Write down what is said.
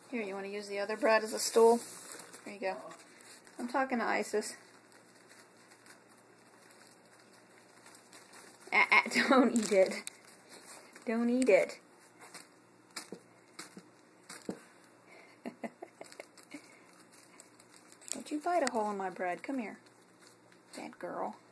Here, you want to use the other bread as a stool? There you go. I'm talking to Isis. Don't eat it. Don't eat it. Don't you bite a hole in my bread. Come here. Bad girl.